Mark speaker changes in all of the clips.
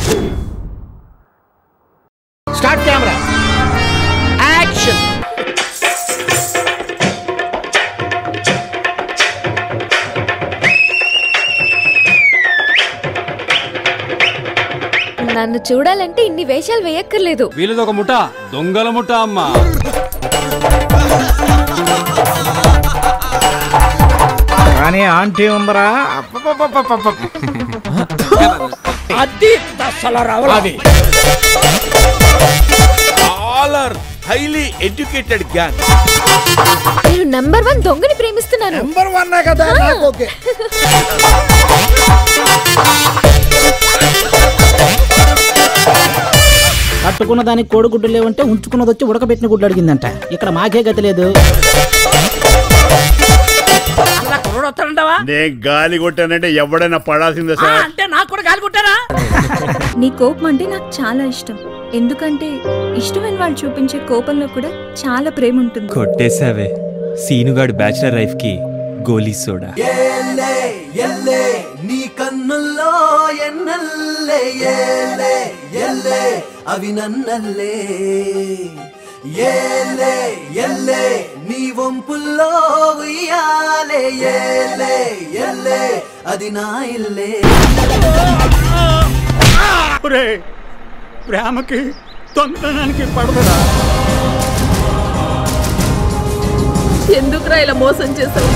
Speaker 1: Start camera action.
Speaker 2: నన్ను చూడాలంటే ఇన్ని వేషాలు వేయక్కర్లేదు.
Speaker 3: వీళ్ళది ఒక ముఠ, దొంగల ముఠ అమ్మా.
Speaker 1: కానీ ఆంటీ ఉందరా, అది అసలు రావాలి.
Speaker 4: All are highly educated gang.
Speaker 2: నేను నంబర్ 1 దొంగని ప్రేమిస్తున్నాను.
Speaker 1: నంబర్ 1 కదా, నాకు ఓకే.
Speaker 5: కట్టుకున్న దానికి కోడిగుడ్డు లేవంటే ఉంచుకున్నది వచ్చి ఉడకబెట్టిన గుడ్డు అడిగిందంట. ఇక్కడ మాకే గతి లేదు.
Speaker 6: నేను గాలి కొట్టానంటే ఎవడైనా పడాల్సిందే సార్.
Speaker 1: అంటే నాకు కూడా గాలి కొట్టారా?
Speaker 7: నీ కోపం అంటే నాకు చాలా ఇష్టం. ఎందుకంటే ఇష్టమైన వాళ్ళు చూపించే కోపంలో కూడా చాలా ప్రేమ ఉంటుంది.
Speaker 8: కొట్టేసావే సీనుగాడు బ్యాచిలర్ లైఫ్ కి గోలీ సోడా.
Speaker 9: నీ కన్నుల్లో ఎన్నల్లే ఏలే ఎల్లే అవి నన్నల్లే ఏలే ఎల్లే నీ వంపుల్లో ఉయ్యాలే ఏలే ఎల్లే అది నా ఇల్లే.
Speaker 5: ప్రేమకి తొందరడానికి పడదురా.
Speaker 7: ఎందుకురా ఇలా మోసం చేసావు?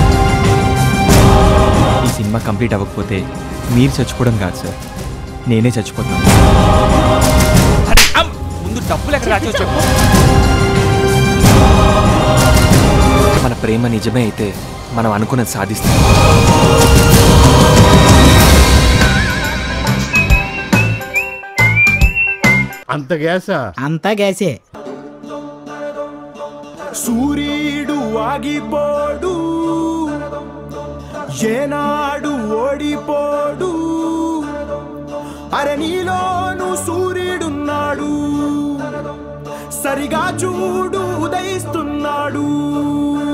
Speaker 8: ఈ సినిమా కంప్లీట్ అవ్వకపోతే మీరు చచ్చిపోవడం కాదు సార్, నేనే చచ్చిపోతాను.
Speaker 3: ముందు డబ్బులు ఎక్కడ రాచో చెప్పు.
Speaker 8: మన ప్రేమ నిజమే అయితే మనం అనుకున్నది సాధిస్తాం.
Speaker 6: అంత గ్యాసా?
Speaker 5: అంతా గ్యాసే.
Speaker 9: సూర్యుడు ఆగిపోడు, ఏనాడు ఓడిపోడు, అరే నీలోను సూర్యుడున్నాడు, సరిగా చూడు ఉదయిస్తున్నాడు.